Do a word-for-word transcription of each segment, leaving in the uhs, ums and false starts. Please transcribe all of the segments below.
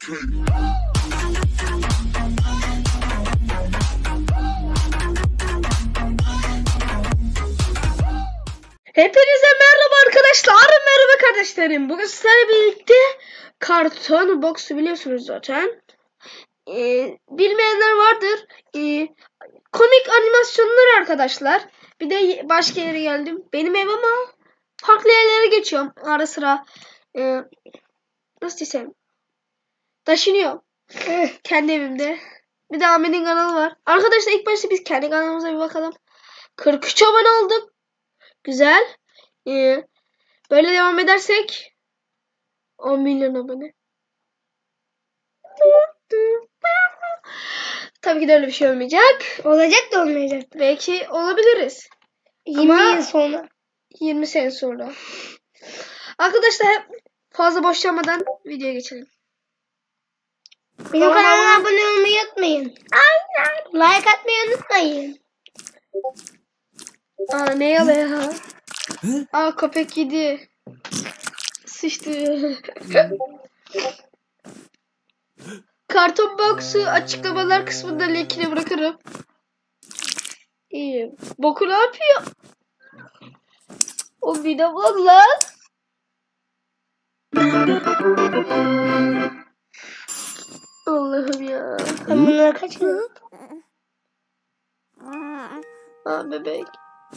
Hepinize merhaba arkadaşlar, merhaba kardeşlerim. Bugün sizlerle birlikte karton box'u biliyorsunuz zaten. Ee, bilmeyenler vardır. Ee, komik animasyonlar arkadaşlar. Bir de başka yere geldim. Benim ev ama farklı yerlere geçiyorum ara sıra. Ee, nasıl desem? Taşınıyorum. Kendi evimde. Bir de Ahmet'in kanalı var. Arkadaşlar ilk başta biz kendi kanalımıza bir bakalım. kırk üç abone olduk. Güzel. Ee, böyle devam edersek on milyon abone. Tabii ki de öyle bir şey olmayacak. Olacak da olmayacak. Belki olabiliriz. yirmi Ama yıl sonra. yirmi sene sonra. Arkadaşlar hep fazla boşlamadan videoya geçelim. Benim Kanalıma kanalıma abone olmayı unutmayın. Aynen. Like atmayı unutmayın. Aa ne yalı ya? Aa köpek yedi. Sıçtı. Karton box'u açıklamalar kısmında linkini bırakırım. İyi. Boku ne yapıyor? O bir de var lan. Allah'ım ya. Ben bunları kaçırdım. Aa bebek.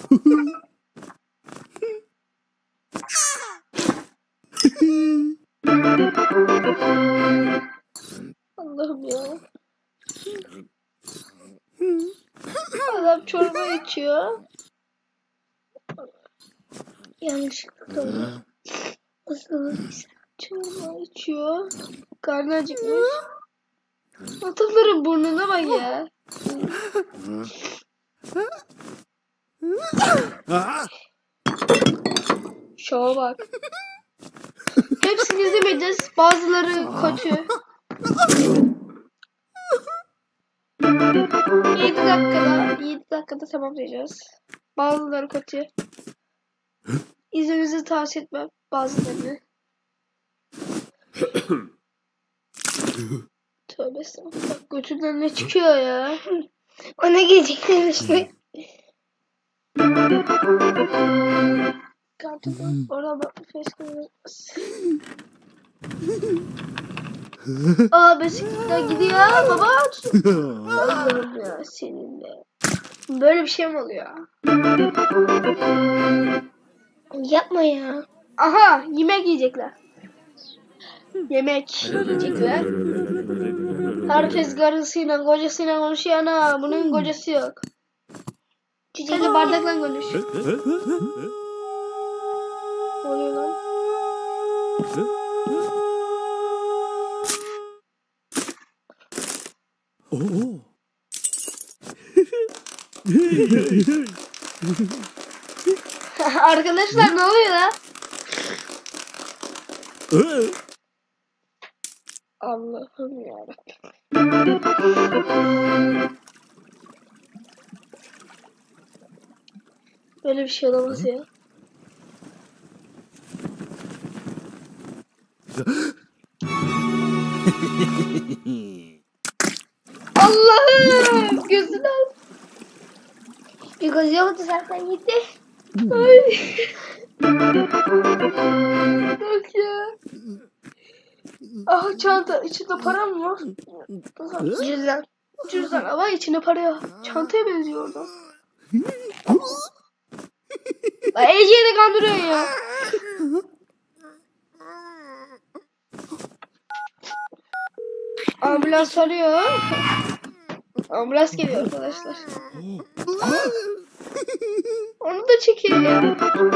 Allah'ım ya. Adam çorba içiyor. Yanlışlıkla oldu. Nasıl? Çorba içiyor. Karnı acıkmış. Adamların burnuna bak ya. Şova bak. Hepsini izlemeyeceğiz. Bazıları kötü. yedi dakikada yedi dakikada tamamlayacağız. Bazıları kötü. İzlemenizi tavsiye etmem bazılarını. Tövbe estağfurullah. Götünden ne çıkıyor ya? Ona gelecekler işte. Kartı oradan bak. Aa bisikletle gidiyor baba. Allah'ım ya seninle. Böyle bir şey mi oluyor? Yapma ya. Aha yemek yiyecekler. Yemek yiyecekler. Herkes karısıyla kocasıyla konuşuyor ana. Bunun kocası yok. Sadece bardakla konuşuyor. Ne oluyor lan? Oo. Arkadaşlar ne oluyor lan? Allah'ım yarabbim. Böyle bir şey olamaz ya. Allah'ım gözünü al. Bir göz yoktu zaten gitti. Ay. Bak ya. Ah çanta içinde para mı var? Cüzdan. Cüzdan ama içinde para yok. Çantaya benziyor orada. Ece'yi de kandırıyor ya. Ambulans arıyor. Ambulans geliyor arkadaşlar. Onu da çekelim ya.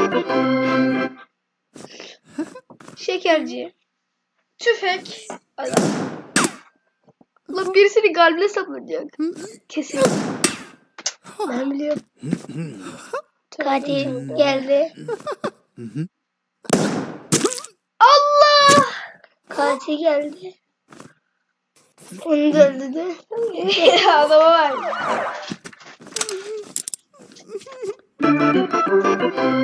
Şekerci. Tüfek. Adam. Lan birisini kalbine saplanacak. Kesin. Ben biliyorum. Katil geldi. Allah! Katil geldi. Onu da öldürdü. Adama bak.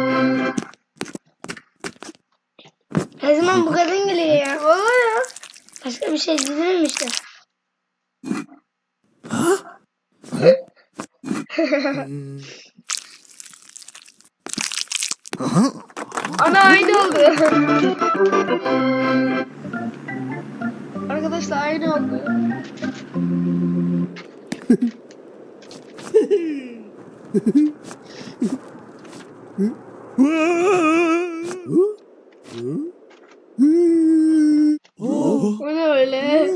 Her zaman bu kadın geliyor ya. Valla ya. Başka bir şey dizilmişler. Ana aynı oldu. Arkadaşlar aynı oldu. Bu ne öyle?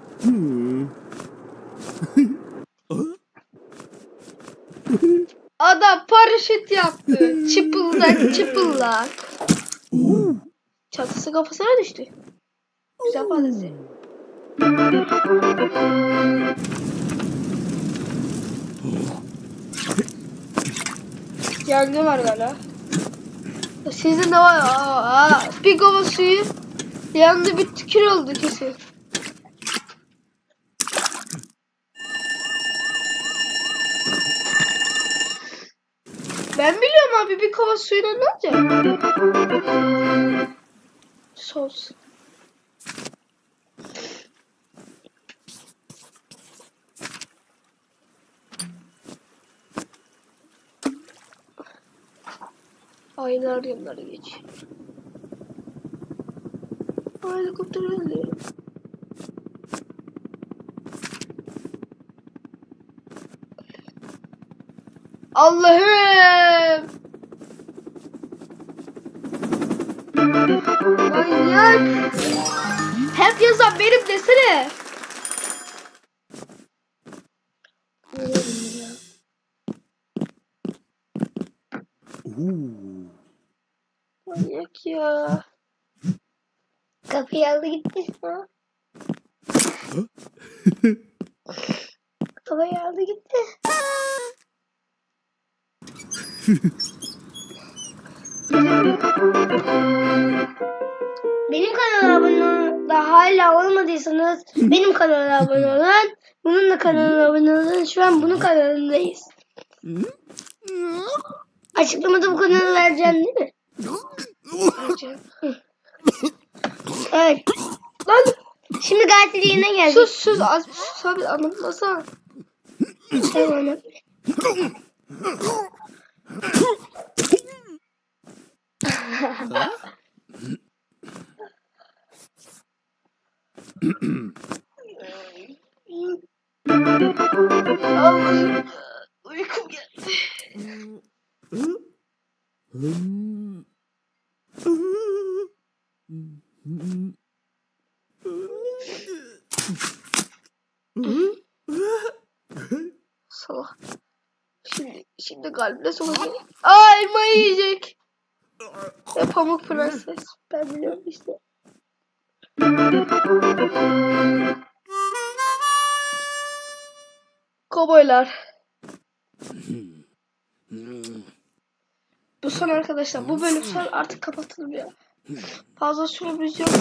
Adam paraşüt yaptı. Çıpıldak çıpıldak. Çatısı kafasına düştü. Güzel fantezi. Yangın var galiba. Sizin de var. Aa, aa. Bir kova suyu yandı, bir tükür oldu kesin. Ben biliyorum abi, bir kova suyla ne olacak? Sos. Aylar yılları geç. Helikopter öldü. Allah'ım! Manyak! Hep yazan benim desene. Manyak ya. Kapıyı aldı gitti. Ha? Kapıyı aldı gitti. Benim kanala abone da hala olmadıysanız benim kanala abone olun. Bunun da kanalına abone olun. Şu an bunun kanalındayız. Açıklamada bu kanalı vereceğim değil mi? Evet. Lan Şimdi Gatil yine geldi. sus sus az sus abi, anlatmasana. Tamam. Allah'ım, uykum geldi. Salak. Şimdi şimdi kalbine sokacak. Aa, elmayı yiyecek. Ya Pamuk Prenses. Ben biliyorum işte. Kovboylar. Bu son arkadaşlar. Bu bölüm son, artık kapatılır ya. Fazla süremiz yok.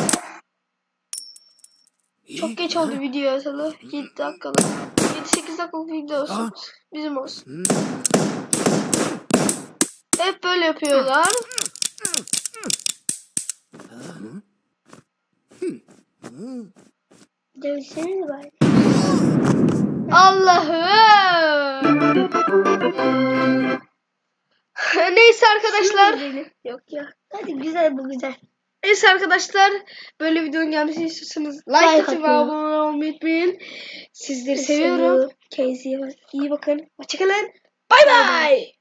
Çok geç oldu video yasalı. yedi dakikalık. yedi sekiz dakikalık video olsun. Bizim olsun. Hep böyle yapıyorlar. Dövseniz bari. Allah'ım. Neyse arkadaşlar. Yok yok. Hadi güzel bu güzel. Neyse arkadaşlar. Böyle videonun gelmesini istiyorsanız like, Like atın ve atın. abone olmayı unutmayın. Sizleri seviyorum. Kendinize iyi bakın. İyi bakın. Hoşçakalın. Bay bay.